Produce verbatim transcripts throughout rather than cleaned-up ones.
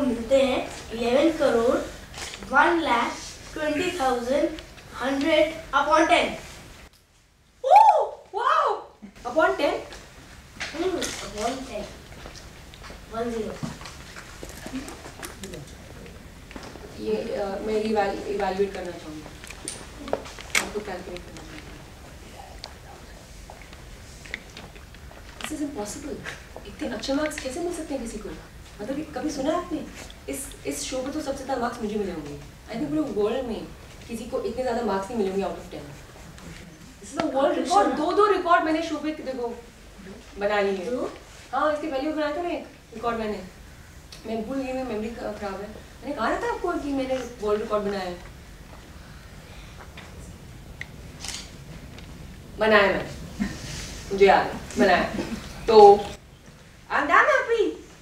मिलते हैं eleven crore one lakh twenty thousand hundred upon ten. Wow, upon ten? Upon ten, one zero. ये uh, मैं evaluate करना चाहूँगी, आपको कैलकुलेट करना चाहूँगी। This is impossible. इतने अच्छे मार्क्स कैसे मिल सकते हैं किसी को? मतलब कभी सुना है आपने? इस इस शो पे तो सबसे ज़्यादा मार्क्स मुझे मिले होंगे। आई थिंक पूरे वर्ल्ड में किसी को इतने ज़्यादा मार्क्स नहीं मिले होंगे out of ten. This is a world record. दो दो रिकॉर्ड मैंने शो पे देखो बना लिए हैं। हाँ, इसके पहले बनाया था ना एक रिकॉर्ड मैंने। मैं भूल गई, मेरी मेमोरी खराब है। मैंने कहा था आपको कि मैंने वर्ल्ड रिकॉर्ड बनाया है। बनाया मैंने, मुझे याद है, बनाया। तो आई एम डन हैप्पी।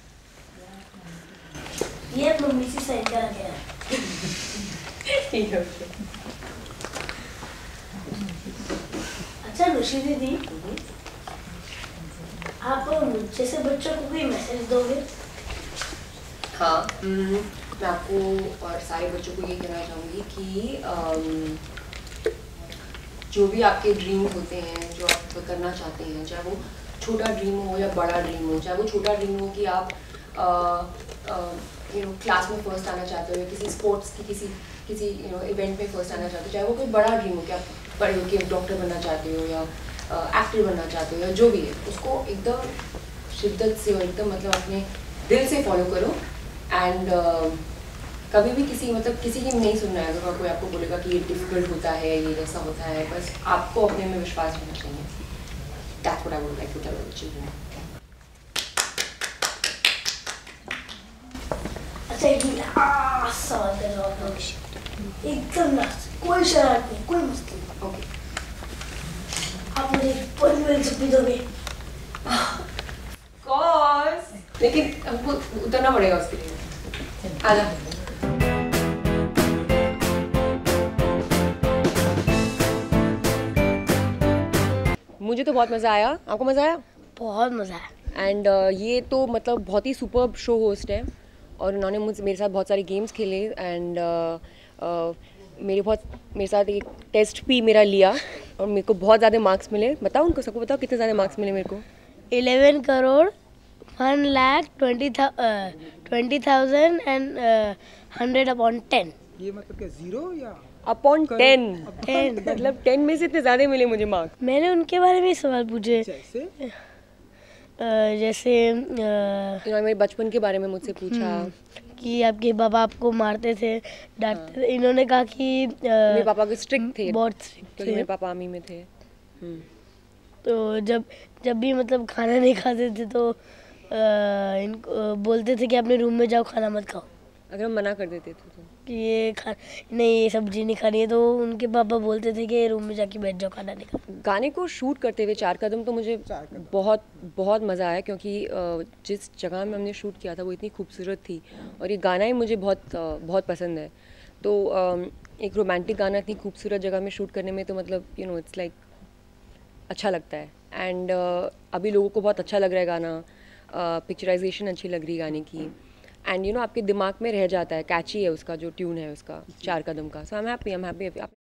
ये मम्मी से साइन करा गया। ठीक है। अच्छा ऋषि दीदी, आप मुझे से बच्चों को कोई मैसेज दोगे? हाँ, मैं आपको और सारे बच्चों को ये कहना चाहूँगी कि um, जो भी आपके ड्रीम होते हैं, जो आप करना चाहते हैं, चाहे वो छोटा ड्रीम हो या बड़ा ड्रीम हो, चाहे वो छोटा ड्रीम हो कि आप यू नो क्लास में फर्स्ट आना चाहते हो या किसी स्पोर्ट्स की किसी किसी यू नो इवेंट में फर्स्ट आना चाहते हो, चाहे वो कोई बड़ा ड्रीम हो कि आप बड़े हो कि डॉक्टर बनना चाहते हो या एक्टर uh, बनना चाहते हो या जो भी है, उसको एकदम शिद्दत से और एकदम मतलब अपने दिल से फॉलो करो। एंड uh, कभी भी किसी मतलब किसी की नहीं सुनना है। अगर कोई आपको बोलेगा कि ये डिफिकल्ट होता है, ये जैसा होता है, बस आपको अपने में विश्वास होना चाहिए। That's what I would like to tell the children. अच्छा एक मिनट, आ सवाल कर रहा हूँ। एकदम ना, कोई शरारत नहीं, कोई मस्ती नहीं। ओके, आप मुझे पनवेल छुट्टी दोगे? कोर्स, लेकिन हमको उतरना पड़ेगा उसके लिए। आजा। मुझे तो बहुत मज़ा आया। आपको मज़ा आया? बहुत मज़ा आया। एंड uh, ये तो मतलब बहुत ही सुपर्ब शो होस्ट है और उन्होंने मुझ मेरे साथ बहुत सारे गेम्स खेले एंड uh, uh, मेरे बहुत मेरे साथ एक टेस्ट भी मेरा लिया और मेरे को बहुत ज़्यादा मार्क्स मिले। बताओ उनको, सबको बताओ कितने ज़्यादा मार्क्स मिले मेरे को। Eleven crore one lakh twenty twenty thousand and hundred upon ten. ये मतलब क्या जीरो या अपॉन टेन? टेन मतलब टेन में से इतने ज़्यादा मिले मुझे मार्क्स। मैंने उनके बारे में सवाल पूछे, जैसे अ, जैसे अ, इन्होंने मेरे बचपन के बारे में मुझसे पूछा कि आपके पापा आपको मारते थे, डांटते थे। इन्होंने कहा कि अ, मेरे पापा के स्ट्रिक्ट थे बहुत strict क्योंकि थे। मेरे पापा आर्मी में थे। तो जब जब भी मतलब खाना नहीं खाते थे तो अ, इनको बोलते थे कि अपने रूम में जाओ, खाना मत खाओ। अगर हम मना कर देते थे तो कि ये खा नहीं, ये सब्जी नहीं खानी है, तो उनके पापा बोलते थे कि रूम में जाके बैठ जाओ, खाना नहीं खाओ। गाने को शूट करते हुए चार कदम तो मुझे बहुत बहुत मज़ा आया क्योंकि अ, जिस जगह में हमने शूट किया था वो इतनी खूबसूरत थी और ये गाना ही मुझे बहुत अ, बहुत पसंद है। तो अ, एक रोमांटिक गाना इतनी खूबसूरत जगह में शूट करने में तो मतलब यू नो इट्स लाइक अच्छा लगता है। एंड uh, अभी लोगों को बहुत अच्छा लग रहा है गाना, पिक्चराइजेशन uh, अच्छी लग रही है गाने की एंड यू नो आपके दिमाग में रह जाता है, कैची है उसका जो ट्यून है उसका चार कदम का। So I am happy I am happy